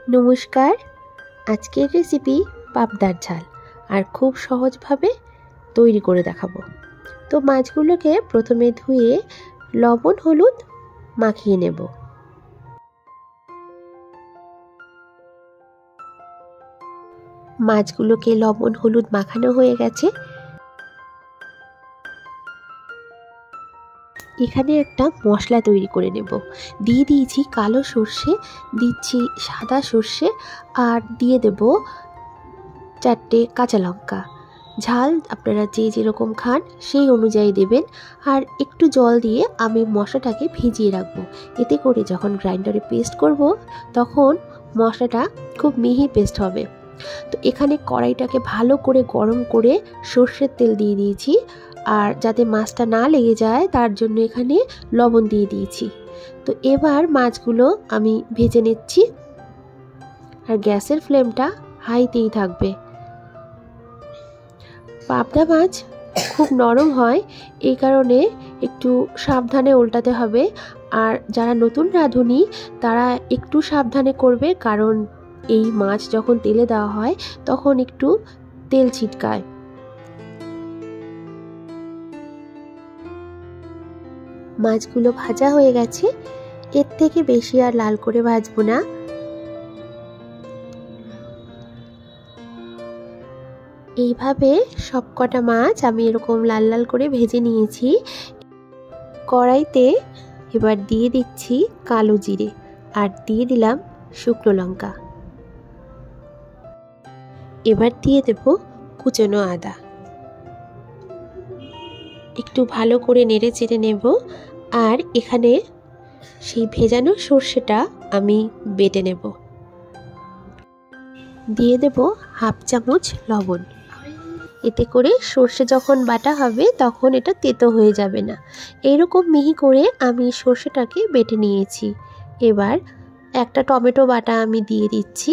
নমস্কার। আজকের রেসিপি পাবদার ঝাল আর খুব সহজভাবে তৈরি করে দেখাবো। তো মাছগুলোকে প্রথমে ধুয়ে লবণ হলুদ মাখিয়ে নেব। মাছগুলোকে লবণ হলুদ মাখানো হয়ে গেছে। এখানে একটা মশলা তৈরি করে নেব। দিয়ে দিয়েছি কালো সর্ষে, দিচ্ছি সাদা সর্ষে, আর দিয়ে দেব 4টে কাঁচা লঙ্কা। ঝাল আপনারা যে যেরকম খান সেই অনুযায়ী দেবেন। আর একটু জল দিয়ে আমি মশলাটাকে ভিজিয়ে রাখবো। এতে করে যখন গ্রাইন্ডারে পেস্ট করব তখন মশলাটা খুব মিহি পেস্ট হবে। তো এখানে কড়াইটাকে ভালো করে গরম করে সর্ষের তেল দিয়ে দিয়েছি, আর যাতে মাছটা না লেগে যায় তার জন্য এখানে লবণ দিয়ে দিয়েছি। তো এবার মাছগুলো আমি ভেজে নিচ্ছি, আর গ্যাসের ফ্লেমটা হাইতেই থাকবে। পাবদা মাছ খুব নরম হয়, এই কারণে একটু সাবধানে উল্টাতে হবে। আর যারা নতুন রাঁধুনি তারা একটু সাবধানে করবে, কারণ এই মাছ যখন তেলে দেওয়া হয় তখন একটু তেল ছিটকায়। মাছগুলো ভাজা হয়ে গেছে, এর থেকে বেশি আর লাল করে ভাজবো না। এইভাবে সবকটা মাছ আমি এরকম লাল লাল করে ভেজে নিয়েছি। কড়াইতে এবার দিয়ে দিচ্ছি কালো জিরে, আর দিয়ে দিলাম শুকনো লঙ্কা। এবার দিয়ে দেব কুচনো আদা। একটু ভালো করে নেড়ে চেড়ে নেব। আর এখানে সেই ভেজানো সর্ষেটা আমি বেটে নেব। দিয়ে দেব হাফ চামচ লবণ। এতে করে সর্ষে যখন বাটা হবে তখন এটা তেতো হয়ে যাবে না। এইরকম মিহি করে আমি সর্ষেটাকে বেটে নিয়েছি। এবার একটা টমেটো বাটা আমি দিয়ে দিচ্ছি।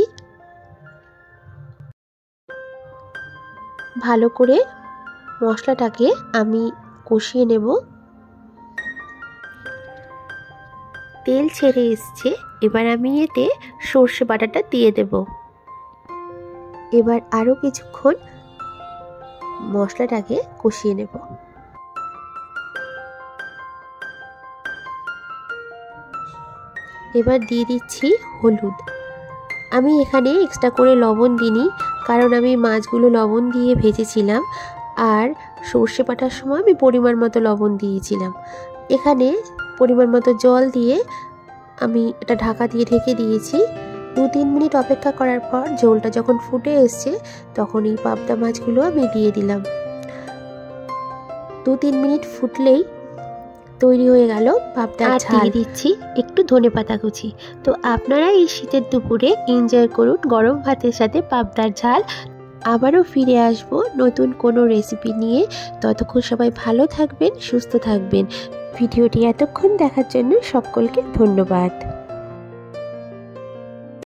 ভালো করে মশলাটাকে আমি কষিয়ে নেব। তেল ছেড়ে এসছে, এবার আমি এতে সর্ষে বাটাটা দিয়ে দেব। এবার আরও কিছুক্ষণ মশলাটাকে কষিয়ে নেব। এবার দিয়ে দিচ্ছি হলুদ। আমি এখানে এক্সট্রা করে লবণ দিইনি, কারণ আমি মাছগুলো লবণ দিয়ে ভেজেছিলাম, আর সর্ষে বাটার সময় আমি পরিমাণ মতো লবণ দিয়েছিলাম। এখানে পরিমাণ মতো জল দিয়ে আমি এটা ঢাকা দিয়ে ঢেকে দিয়েছি। 2-3 মিনিট অপেক্ষা করার পর ঝোলটা যখন ফুটে এসছে তখন এই পাবদা মাছগুলো আমি দিয়ে দিলাম। 2-3 মিনিট ফুটলেই তৈরি হয়ে গেল পাবদার ঝাল। দিয়ে দিচ্ছি একটু ধনেপাতা কুচি। তো আপনারা এই শীতের দুপুরে এনজয় করুন গরম ভাতের সাথে পাবদার ঝাল। আবারও ফিরে আসব নতুন কোনো রেসিপি নিয়ে। ততক্ষণ সবাই ভালো থাকবেন, সুস্থ থাকবেন। ভিডিওটি এতক্ষণ দেখার জন্য সকলকে ধন্যবাদ।